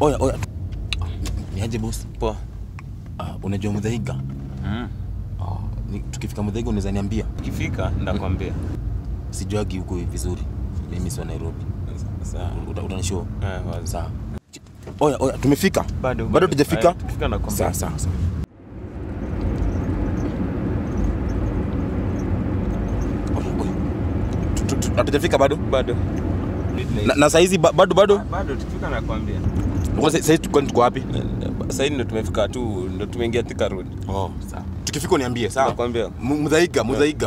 Oya. Niaje boss? Poa. Unajua Muthaiga? Tukifika Muthaiga unaweza niambia? Tukifika ndakwambia. Sijuagi huko vizuri. Mimi si wa Nairobi. Sawa. Utanishow? Wazi. Sawa. Oya, tumefika? Bado tujafika? Tukifika nakwambia. Sawa. Hatujafika bado? Bado. Na saizi bado? Bado tukifika nakwambia. Saizi tuko wapi? Sasa ndo tumefika tu, ndo tumeingia Thika Road. Sawa. Tukifika uniambie, sawa? Nakwambia. Muthaiga.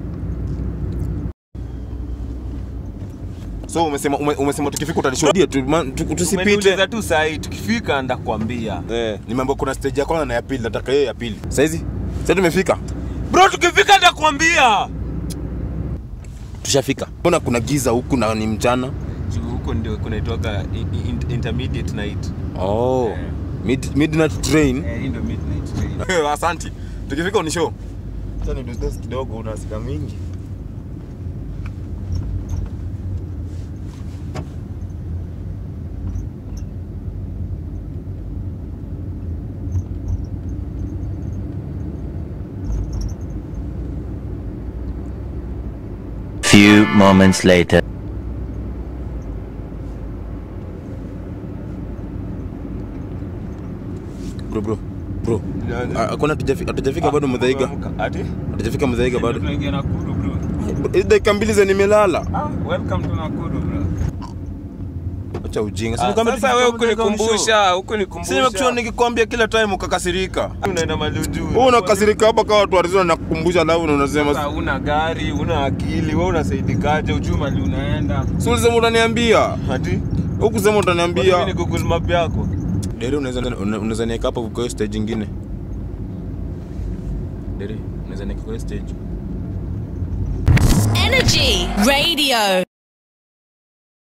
So umesema tukifika utanishuhudia tusipite. Umeniuliza tu saa hii tukifika ndakwambia. Ni mambo kuna stage ya kwanza na ya pili, nataka yeye ya pili. Sasa tumefika. Bro tukifika ndakwambia. Tushafika. Mbona kuna giza huku na ni mchana? Huko ndio kunaitwa intermediate night. Midnight train. Ndio midnight train. Asante. Tukifika unishow. Sasa ni business kidogo, unasika mingi. Few moments later. Bro. Hakuna hatujafika bado Muthaiga. Hatujafika Muthaiga bado. Tunaingia Nakuru bro. Dakika mbili za nimelala. Welcome to Nakuru bro. Acha ujinga. Sasa wewe ukunikumbusha. Sisi nimekuwa nikikwambia kila time ukakasirika. Unaenda majuju. Wewe unakasirika hapa kwa watu warizona na kukumbusha lao na unasema sasa una gari, una akili, wewe unasaidikaje ujue mali unaenda? Si ulisema utaniambia? Ati? Huku sema utaniambia. Mimi ni Google Map yako. Dere unaweza niweka hapa kwa stage nyingine. Dere unaweza niweka kwa stage. Energy Radio.